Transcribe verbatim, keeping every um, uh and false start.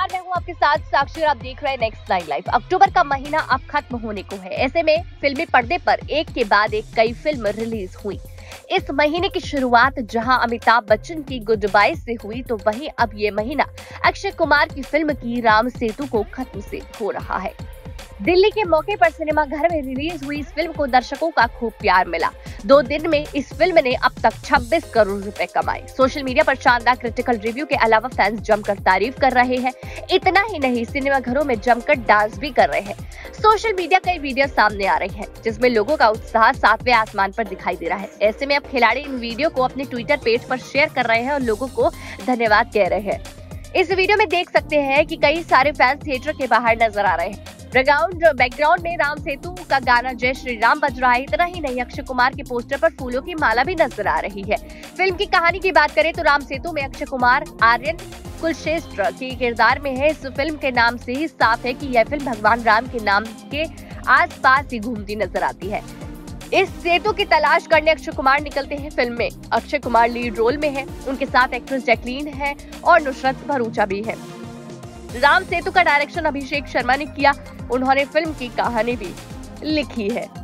नमस्कार, मैं हूँ आपके साथ साक्षी और आप देख रहे हैं नेक्स्ट नाइन लाइव। अक्टूबर का महीना अब खत्म होने को है। ऐसे में फिल्मी पर्दे पर एक के बाद एक कई फिल्म रिलीज हुई। इस महीने की शुरुआत जहां अमिताभ बच्चन की गुड बाय से हुई, तो वहीं अब ये महीना अक्षय कुमार की फिल्म की राम सेतु को खत्म से हो रहा है। दिल्ली के मौके पर सिनेमा घर में रिलीज हुई इस फिल्म को दर्शकों का खूब प्यार मिला। दो दिन में इस फिल्म ने अब तक छब्बीस करोड़ रुपए कमाए। सोशल मीडिया पर शानदार क्रिटिकल रिव्यू के अलावा फैंस जमकर तारीफ कर रहे हैं। इतना ही नहीं, सिनेमा घरों में जमकर डांस भी कर रहे हैं। सोशल मीडिया कई वीडियो सामने आ रही हैं, जिसमें लोगों का उत्साह सातवें आसमान पर दिखाई दे रहा है। ऐसे में अब खिलाड़ी इन वीडियो को अपने ट्विटर पेज पर शेयर कर रहे हैं और लोगों को धन्यवाद कह रहे हैं। इस वीडियो में देख सकते हैं कि कई सारे फैंस थिएटर के बाहर नजर आ रहे हैं। बैकग्राउंड बैकग्राउंड में राम सेतु का गाना जय श्री राम बज रहा है। इतना ही नहीं, अक्षय कुमार के पोस्टर पर फूलों की माला भी नजर आ रही है। फिल्म की कहानी की बात करें तो राम सेतु में अक्षय कुमार आर्यन कुलश्रेष्ठ के किरदार में है। इस फिल्म के नाम से ही साफ है कि यह फिल्म भगवान राम के नाम के आसपास ही घूमती नजर आती है। इस सेतु की तलाश करने अक्षय कुमार निकलते हैं फिल्म में। अक्षय कुमार लीड रोल में है, उनके साथ एक्ट्रेस जैकलीन है और नुसरत भरूचा भी है। राम सेतु का डायरेक्शन अभिषेक शर्मा ने किया। उन्होंने फिल्म की कहानी भी लिखी है।